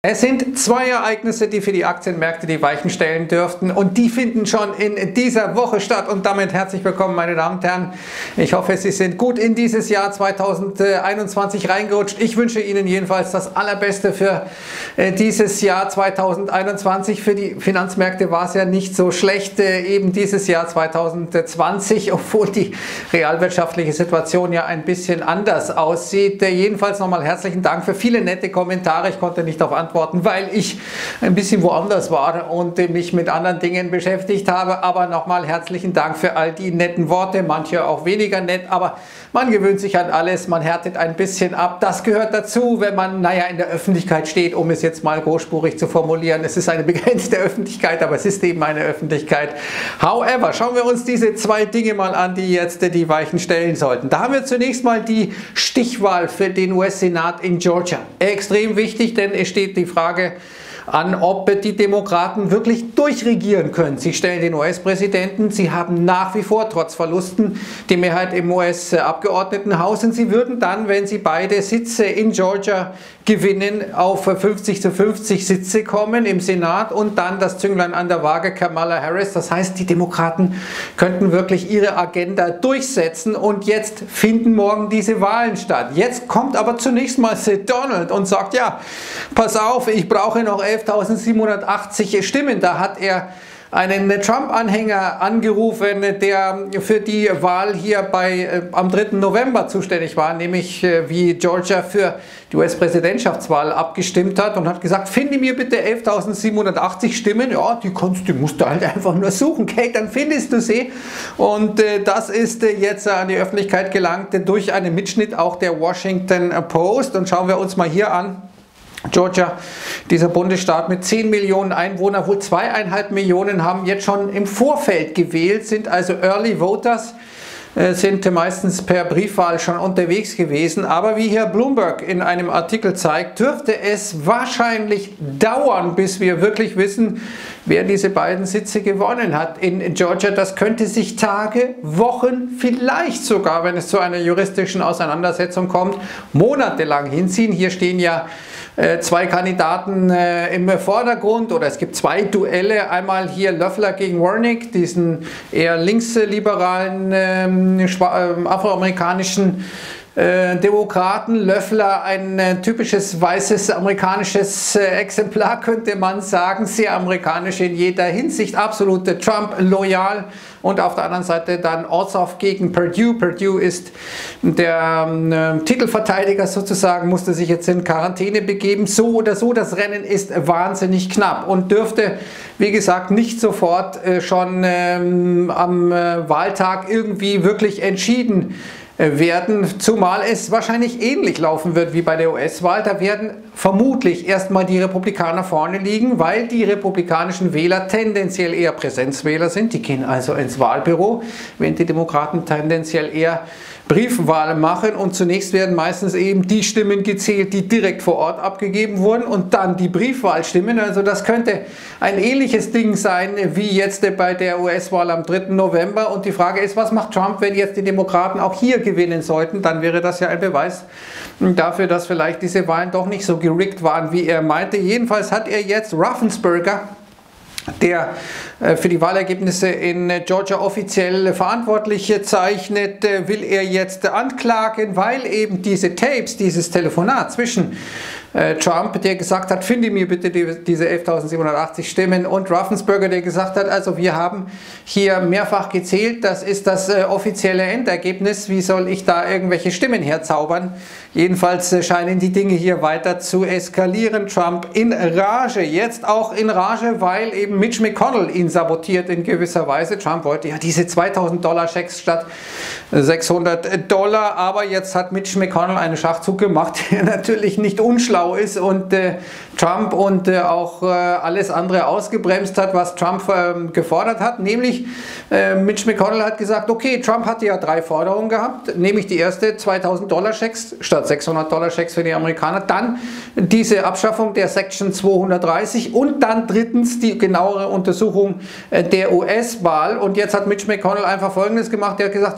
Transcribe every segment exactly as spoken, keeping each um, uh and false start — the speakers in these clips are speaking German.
Es sind zwei Ereignisse, die für die Aktienmärkte die Weichen stellen dürften, und die finden schon in dieser Woche statt. Und damit herzlich willkommen, meine Damen und Herren. Ich hoffe, Sie sind gut in dieses Jahr zweitausendeinundzwanzig reingerutscht. Ich wünsche Ihnen jedenfalls das Allerbeste für dieses Jahr zweitausendeinundzwanzig. Für die Finanzmärkte war es ja nicht so schlecht, eben dieses Jahr zweitausendzwanzig, obwohl die realwirtschaftliche Situation ja ein bisschen anders aussieht. Jedenfalls nochmal herzlichen Dank für viele nette Kommentare. Ich konnte nicht darauf antworten, weil ich ein bisschen woanders war und mich mit anderen Dingen beschäftigt habe. Aber nochmal herzlichen Dank für all die netten Worte, manche auch weniger nett, aber man gewöhnt sich an alles, man härtet ein bisschen ab. Das gehört dazu, wenn man, naja, in der Öffentlichkeit steht, um es jetzt mal großspurig zu formulieren. Es ist eine begrenzte Öffentlichkeit, aber es ist eben eine Öffentlichkeit. However, schauen wir uns diese zwei Dinge mal an, die jetzt die Weichen stellen sollten. Da haben wir zunächst mal die Stichwahl für den U S-Senat in Georgia. Extrem wichtig, denn es steht die Frage an, ob die Demokraten wirklich durchregieren können. Sie stellen den U S-Präsidenten, sie haben nach wie vor trotz Verlusten die Mehrheit im U S-Abgeordnetenhaus, und sie würden dann, wenn sie beide Sitze in Georgia gewinnen, auf fünfzig zu fünfzig Sitze kommen im Senat und dann das Zünglein an der Waage Kamala Harris. Das heißt, die Demokraten könnten wirklich ihre Agenda durchsetzen, und jetzt finden morgen diese Wahlen statt. Jetzt kommt aber zunächst mal Sid Donald und sagt, ja, pass auf, ich brauche noch elftausendsiebenhundertachtzig Stimmen. Da hat er einen Trump-Anhänger angerufen, der für die Wahl hier bei, äh, am dritten November zuständig war, nämlich äh, wie Georgia für die U S-Präsidentschaftswahl abgestimmt hat, und hat gesagt, finde mir bitte elftausendsiebenhundertachtzig Stimmen. Ja, die, kannst, die musst du halt einfach nur suchen, okay, dann findest du sie. Und äh, das ist äh, jetzt an die Öffentlichkeit gelangt äh, durch einen Mitschnitt auch der Washington Post. Und schauen wir uns mal hier an. Georgia, dieser Bundesstaat mit zehn Millionen Einwohnern, wohl zweieinhalb Millionen haben jetzt schon im Vorfeld gewählt, sind also Early Voters, sind meistens per Briefwahl schon unterwegs gewesen. Aber wie hier Bloomberg in einem Artikel zeigt, dürfte es wahrscheinlich dauern, bis wir wirklich wissen, wer diese beiden Sitze gewonnen hat in Georgia. Das könnte sich Tage, Wochen, vielleicht sogar, wenn es zu einer juristischen Auseinandersetzung kommt, monatelang hinziehen. Hier stehen ja äh, zwei Kandidaten äh, im Vordergrund, oder es gibt zwei Duelle. Einmal hier Loeffler gegen Wernick, diesen eher linksliberalen ähm, äh, afroamerikanischen Äh, Demokraten. Loeffler, ein äh, typisches weißes amerikanisches äh, Exemplar, könnte man sagen, sehr amerikanisch in jeder Hinsicht, absolut Trump loyal. Und auf der anderen Seite dann Ossoff gegen Perdue. Perdue ist der äh, Titelverteidiger sozusagen, musste sich jetzt in Quarantäne begeben. So oder so, das Rennen ist wahnsinnig knapp und dürfte, wie gesagt, nicht sofort äh, schon ähm, am äh, Wahltag irgendwie wirklich entschieden werden, zumal es wahrscheinlich ähnlich laufen wird wie bei der U S-Wahl. Da werden vermutlich erstmal die Republikaner vorne liegen, weil die republikanischen Wähler tendenziell eher Präsenzwähler sind. Die gehen also ins Wahlbüro, während die Demokraten tendenziell eher Briefwahl machen, und zunächst werden meistens eben die Stimmen gezählt, die direkt vor Ort abgegeben wurden, und dann die Briefwahlstimmen. Also das könnte ein ähnliches Ding sein wie jetzt bei der U S-Wahl am dritten November. Und die Frage ist, was macht Trump, wenn jetzt die Demokraten auch hier gewinnen sollten? Dann wäre das ja ein Beweis dafür, dass vielleicht diese Wahlen doch nicht so gerickt waren, wie er meinte. Jedenfalls hat er jetzt Raffensperger, der äh, für die Wahlergebnisse in äh, Georgia offiziell verantwortlich zeichnet, äh, will er jetzt äh, anklagen, weil eben diese Tapes, dieses Telefonat zwischen äh, Trump, der gesagt hat, finde mir bitte die, diese elftausendsiebenhundertachtzig Stimmen, und Raffensperger, der gesagt hat, also wir haben hier mehrfach gezählt, das ist das äh, offizielle Endergebnis, wie soll ich da irgendwelche Stimmen herzaubern? Jedenfalls äh, scheinen die Dinge hier weiter zu eskalieren. Trump in Rage, jetzt auch in Rage, weil eben Mitch McConnell ihn sabotiert in gewisser Weise. Trump wollte ja diese zweitausend Dollar Schecks statt sechshundert Dollar, aber jetzt hat Mitch McConnell einen Schachzug gemacht, der natürlich nicht unschlau ist, und äh, Trump und äh, auch äh, alles andere ausgebremst hat, was Trump äh, gefordert hat. Nämlich äh, Mitch McConnell hat gesagt, okay, Trump hatte ja drei Forderungen gehabt, nämlich die erste zweitausend Dollar Schecks statt sechshundert Dollar Schecks für die Amerikaner, dann diese Abschaffung der Section zweihundertdreißig und dann drittens die genauere Untersuchung der U S-Wahl. Und jetzt hat Mitch McConnell einfach Folgendes gemacht, er hat gesagt, ja, wir stimmen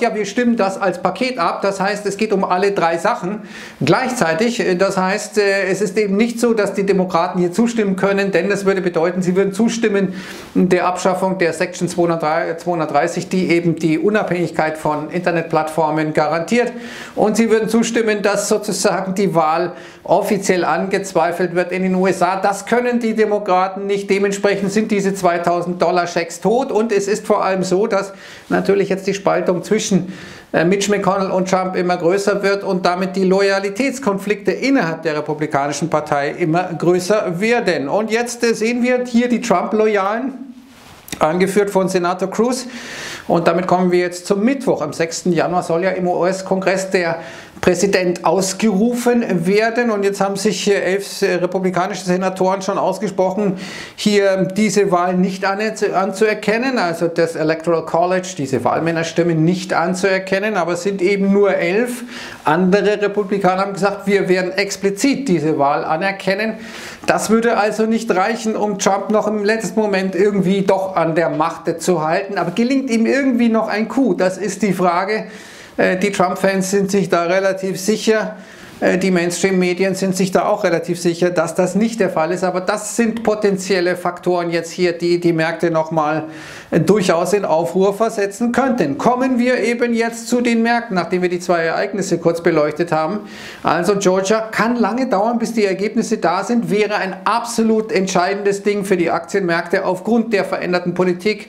stimmen das als Paket ab. Das heißt, es geht um alle drei Sachen gleichzeitig. Das heißt, es ist eben nicht so, dass die Demokraten hier zustimmen können, denn das würde bedeuten, sie würden zustimmen der Abschaffung der Section zweihundertdreißig, die eben die Unabhängigkeit von Internetplattformen garantiert. Und sie würden zustimmen, dass sozusagen die Wahl offiziell angezweifelt wird in den U S A. Das können die Demokraten nicht. Dementsprechend sind diese zweitausend Dollar Schecks tot. Und es ist vor allem so, dass natürlich jetzt die Spaltung zwischen Mitch McConnell und Trump immer größer wird und damit die Loyalitätskonflikte innerhalb der Republikanischen Partei immer größer werden. Und jetzt sehen wir hier die Trump-Loyalen, angeführt von Senator Cruz. Und damit kommen wir jetzt zum Mittwoch. Am sechsten Januar soll ja im U S-Kongress der Präsident ausgerufen werden. Und jetzt haben sich elf republikanische Senatoren schon ausgesprochen, hier diese Wahl nicht anzuerkennen, also das Electoral College, diese Wahlmännerstimmen nicht anzuerkennen. Aber es sind eben nur elf. Andere Republikaner haben gesagt, wir werden explizit diese Wahl anerkennen. Das würde also nicht reichen, um Trump noch im letzten Moment irgendwie doch an der Macht zu halten. Aber gelingt ihm irgendwie noch ein Coup? Das ist die Frage. Die Trump-Fans sind sich da relativ sicher. Die Mainstream-Medien sind sich da auch relativ sicher, dass das nicht der Fall ist. Aber das sind potenzielle Faktoren jetzt hier, die die Märkte nochmal durchaus in Aufruhr versetzen könnten. Kommen wir eben jetzt zu den Märkten, nachdem wir die zwei Ereignisse kurz beleuchtet haben. Also Georgia kann lange dauern, bis die Ergebnisse da sind, wäre ein absolut entscheidendes Ding für die Aktienmärkte aufgrund der veränderten Politik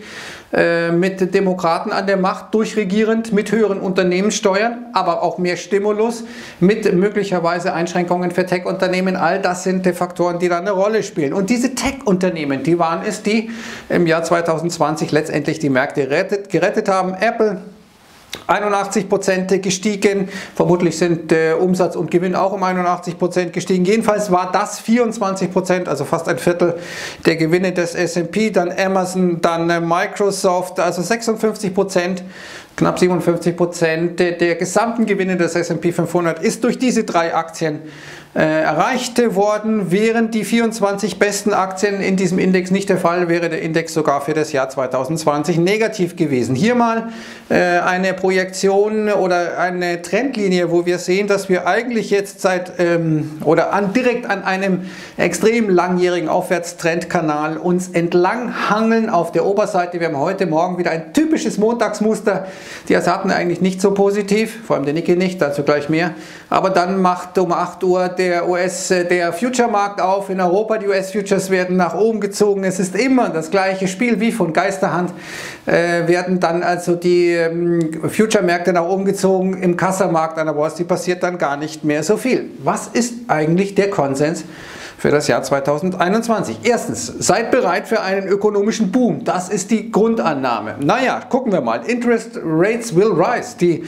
mit Demokraten an der Macht, durchregierend, mit höheren Unternehmenssteuern, aber auch mehr Stimulus, mit möglicherweise Einschränkungen für Tech-Unternehmen. All das sind die Faktoren, die da eine Rolle spielen. Und diese Tech-Unternehmen, die waren es, die im Jahr zweitausendzwanzig letztendlich die Märkte gerettet, gerettet haben. Apple einundachtzig Prozent gestiegen, vermutlich sind äh, Umsatz und Gewinn auch um einundachtzig Prozent gestiegen. Jedenfalls war das vierundzwanzig Prozent, also fast ein Viertel der Gewinne des S und P, dann Amazon, dann äh, Microsoft, also sechsundfünfzig Prozent, knapp siebenundfünfzig Prozent der, der gesamten Gewinne des S und P fünfhundert ist durch diese drei Aktien äh, erreicht worden. Wären die vierundzwanzig besten Aktien in diesem Index nicht der Fall, wäre der Index sogar für das Jahr zweitausendzwanzig negativ gewesen. Hier mal äh, eine Projektion oder eine Trendlinie, wo wir sehen, dass wir eigentlich jetzt seit ähm, oder an, direkt an einem extrem langjährigen Aufwärtstrendkanal uns entlang hangeln auf der Oberseite. Wir haben heute Morgen wieder ein typisches Montagsmuster. Die Asiaten eigentlich nicht so positiv, vor allem der Nikkei nicht, dazu gleich mehr. Aber dann macht um acht Uhr der U S, der Future-Markt auf in Europa. Die U S-Futures werden nach oben gezogen. Es ist immer das gleiche Spiel wie von Geisterhand. Äh, werden dann also die ähm, Future-Märkte nach oben gezogen. Im Kassamarkt an der Wall Street passiert dann gar nicht mehr so viel. Was ist eigentlich der Konsens für das Jahr zweitausendeinundzwanzig? Erstens, seid bereit für einen ökonomischen Boom. Das ist die Grundannahme. Naja, gucken wir mal. Interest rates will rise. Die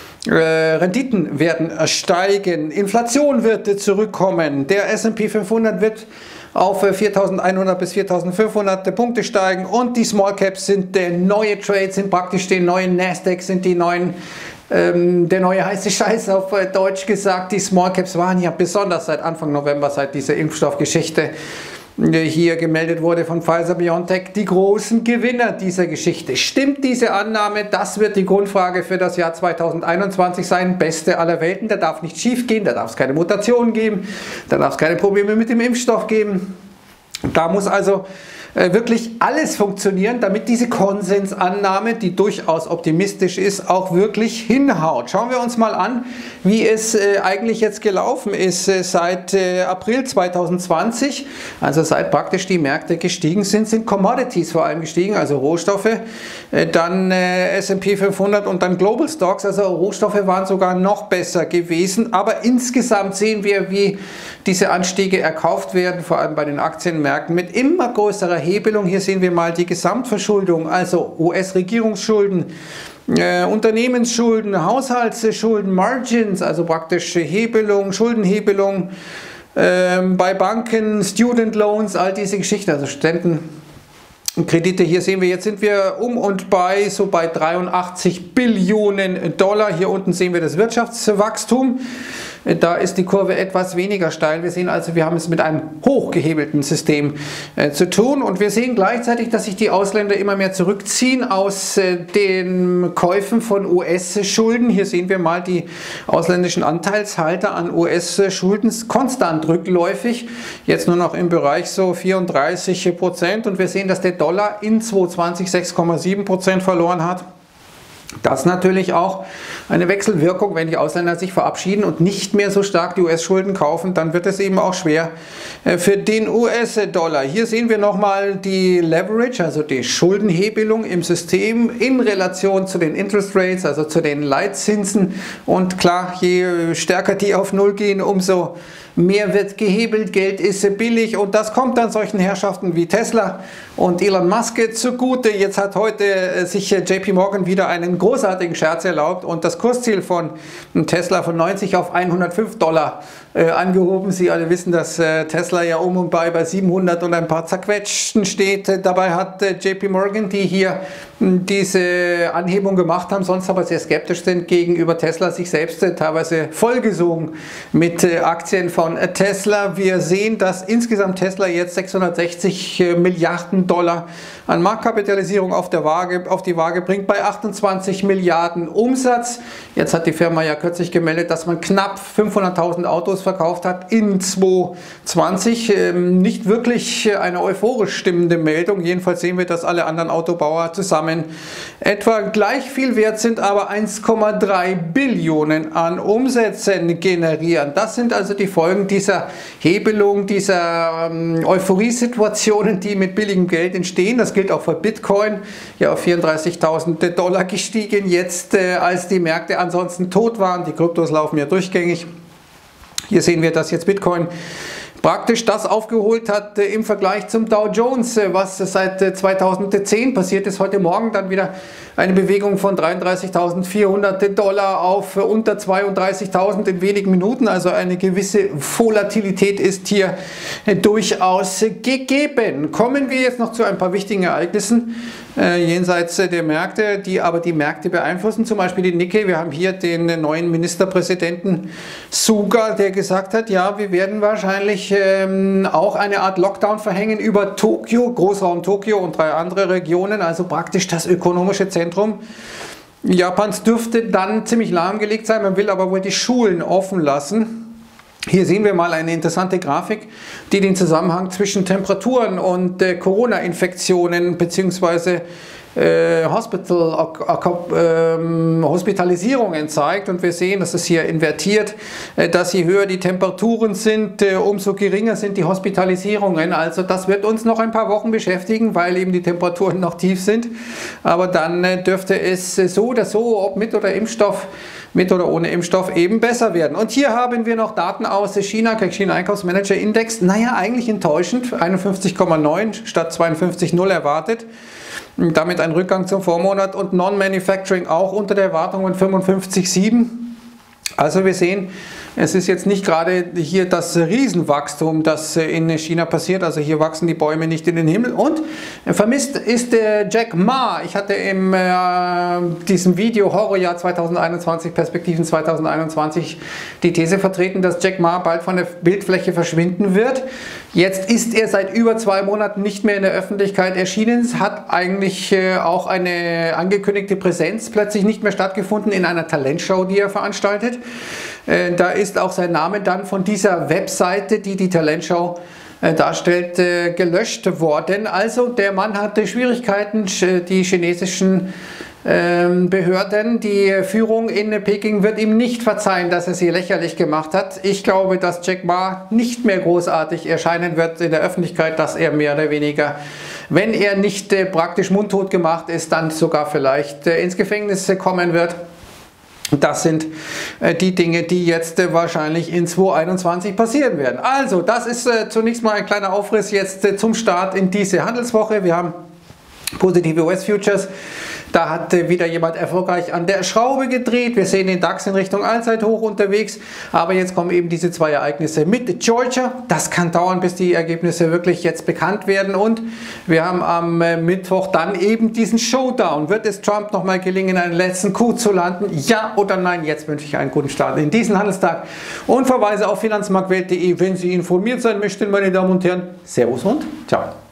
äh, Renditen werden steigen. Inflation wird zurückkommen. Der S und P fünfhundert wird auf viertausendeinhundert bis viertausendfünfhundert Punkte steigen. Und die Small Caps sind der neue Trade, sind praktisch die neuen Nasdaq, sind die neuen Ähm, der neue heiße Scheiß auf äh, Deutsch gesagt. Die Small Caps waren ja besonders seit Anfang November, seit diese Impfstoffgeschichte äh, hier gemeldet wurde von Pfizer-BioNTech, die großen Gewinner dieser Geschichte. Stimmt diese Annahme? Das wird die Grundfrage für das Jahr zweitausendeinundzwanzig sein. Beste aller Welten, da darf nicht schief gehen, da darf es keine Mutationen geben, da darf es keine Probleme mit dem Impfstoff geben. Da muss also wirklich alles funktionieren, damit diese Konsensannahme, die durchaus optimistisch ist, auch wirklich hinhaut. Schauen wir uns mal an, wie es äh, eigentlich jetzt gelaufen ist äh, seit äh, April zweitausendzwanzig, also seit praktisch die Märkte gestiegen sind, sind Commodities vor allem gestiegen, also Rohstoffe, äh, dann äh, S und P fünfhundert und dann Global Stocks, also Rohstoffe waren sogar noch besser gewesen, aber insgesamt sehen wir, wie diese Anstiege erkauft werden, vor allem bei den Aktienmärkten mit immer größerer Hebelung. Hier sehen wir mal die Gesamtverschuldung, also U S-Regierungsschulden, äh, Unternehmensschulden, Haushaltsschulden, Margins, also praktisch Hebelung, Schuldenhebelung äh, bei Banken, Student Loans, all diese Geschichten, also Studentenkredite. Hier sehen wir, jetzt sind wir um und bei so bei dreiundachtzig Billionen Dollar. Hier unten sehen wir das Wirtschaftswachstum. Da ist die Kurve etwas weniger steil. Wir sehen also, wir haben es mit einem hochgehebelten System äh, zu tun. Und wir sehen gleichzeitig, dass sich die Ausländer immer mehr zurückziehen aus äh, den Käufen von U S-Schulden. Hier sehen wir mal die ausländischen Anteilshalter an U S-Schulden konstant rückläufig. Jetzt nur noch im Bereich so vierunddreißig Prozent. Und wir sehen, dass der Dollar in zwanzig zwanzig sechs Komma sieben Prozent verloren hat. Das ist natürlich auch eine Wechselwirkung, wenn die Ausländer sich verabschieden und nicht mehr so stark die U S-Schulden kaufen, dann wird es eben auch schwer für den U S-Dollar. Hier sehen wir nochmal die Leverage, also die Schuldenhebelung im System in Relation zu den Interest Rates, also zu den Leitzinsen. Und klar, je stärker die auf Null gehen, umso mehr wird gehebelt, Geld ist billig und das kommt dann solchen Herrschaften wie Tesla und Elon Musk zugute. Jetzt hat heute sich J P Morgan wieder einen großartigen Scherz erlaubt und das Kursziel von Tesla von neunzig auf hundertfünf Dollar äh, angehoben. Sie alle wissen, dass äh, Tesla ja um und bei bei siebenhundert und ein paar zerquetschten steht. Dabei hat äh, J P Morgan, die hier diese Anhebung gemacht haben, sonst aber sehr skeptisch sind gegenüber Tesla, sich selbst äh, teilweise vollgesogen mit äh, Aktien von äh, Tesla. Wir sehen, dass insgesamt Tesla jetzt sechshundertsechzig äh, Milliarden Dollar an Marktkapitalisierung auf, der Waage, auf die Waage bringt, bei achtundzwanzig Milliarden Umsatz. Jetzt hat die Firma ja kürzlich gemeldet, dass man knapp fünfhunderttausend Autos verkauft hat in zwanzig zwanzig. Ähm, nicht wirklich eine euphorisch stimmende Meldung. Jedenfalls sehen wir, dass alle anderen Autobauer zusammen etwa gleich viel wert sind, aber eins Komma drei Billionen an Umsätzen generieren. Das sind also die Folgen dieser Hebelung, dieser ähm, Euphorie-Situationen, die mit billigem Geld entstehen. Das gilt auch für Bitcoin, ja auf vierunddreißigtausend Dollar gestiegen, jetzt äh, als die Märkte ansonsten tot waren. Die Kryptos laufen ja durchgängig. Hier sehen wir, dass jetzt Bitcoin praktisch das aufgeholt hat äh, im Vergleich zum Dow Jones, äh, was seit äh, zweitausendzehn passiert ist. Heute Morgen dann wieder eine Bewegung von dreiunddreißigtausendvierhundert Dollar auf äh, unter zweiunddreißigtausend in wenigen Minuten. Also eine gewisse Volatilität ist hier äh, durchaus äh, gegeben. Kommen wir jetzt noch zu ein paar wichtigen Ereignissen äh, jenseits äh, der Märkte, die aber die Märkte beeinflussen. Zum Beispiel die Nikkei. Wir haben hier den äh, neuen Ministerpräsidenten Suga, der gesagt hat, ja, wir werden wahrscheinlich ähm, auch eine Art Lockdown verhängen über Tokio, Großraum Tokio und drei andere Regionen, also praktisch das ökonomische Zentrum Japans dürfte dann ziemlich lahmgelegt sein. Man will aber wohl die Schulen offen lassen. Hier sehen wir mal eine interessante Grafik, die den Zusammenhang zwischen Temperaturen und äh, Corona-Infektionen bzw. Äh, Hospital, äh, äh, Hospitalisierungen zeigt, und wir sehen, dass es hier invertiert, äh, dass je höher die Temperaturen sind, äh, umso geringer sind die Hospitalisierungen. Also das wird uns noch ein paar Wochen beschäftigen, weil eben die Temperaturen noch tief sind, aber dann äh, dürfte es äh, so oder so, ob mit oder Impfstoff, mit oder ohne Impfstoff, eben besser werden. Und hier haben wir noch Daten aus China, China Einkaufsmanager Index, naja, eigentlich enttäuschend, einundfünfzig Komma neun statt zweiundfünfzig Komma null erwartet. Damit ein Rückgang zum Vormonat, und Non-Manufacturing auch unter der Erwartung fünfundfünfzig Komma sieben. Also wir sehen, es ist jetzt nicht gerade hier das Riesenwachstum, das in China passiert. Also hier wachsen die Bäume nicht in den Himmel. Und vermisst ist der Jack Ma. Ich hatte in äh, diesem Video Horrorjahr zweitausendeinundzwanzig, Perspektiven zweitausendeinundzwanzig, die These vertreten, dass Jack Ma bald von der Bildfläche verschwinden wird. Jetzt ist er seit über zwei Monaten nicht mehr in der Öffentlichkeit erschienen. Es hat eigentlich äh, auch eine angekündigte Präsenz plötzlich nicht mehr stattgefunden in einer Talentshow, die er veranstaltet. Äh, da ist auch sein Name dann von dieser Webseite, die die Talentshow äh, darstellt, äh, gelöscht worden. Also der Mann hatte Schwierigkeiten, die chinesischen Behörden, die Führung in Peking wird ihm nicht verzeihen, dass er sie lächerlich gemacht hat. Ich glaube, dass Jack Ma nicht mehr großartig erscheinen wird in der Öffentlichkeit, dass er mehr oder weniger, wenn er nicht äh, praktisch mundtot gemacht ist, dann sogar vielleicht äh, ins Gefängnis äh, kommen wird. Das sind äh, die Dinge, die jetzt äh, wahrscheinlich in zweitausendeinundzwanzig passieren werden. Also, das ist äh, zunächst mal ein kleiner Aufriss jetzt äh, zum Start in diese Handelswoche. Wir haben positive U S-Futures Da hat äh, wieder jemand erfolgreich an der Schraube gedreht. Wir sehen den DAX in Richtung Allzeithoch unterwegs. Aber jetzt kommen eben diese zwei Ereignisse mit Georgia. Das kann dauern, bis die Ergebnisse wirklich jetzt bekannt werden. Und wir haben am äh, Mittwoch dann eben diesen Showdown. Wird es Trump nochmal gelingen, einen letzten Coup zu landen? Ja oder nein? Jetzt wünsche ich einen guten Start in diesen Handelstag und verweise auf finanzmarktwelt punkt de, wenn Sie informiert sein möchten, meine Damen und Herren. Servus und ciao.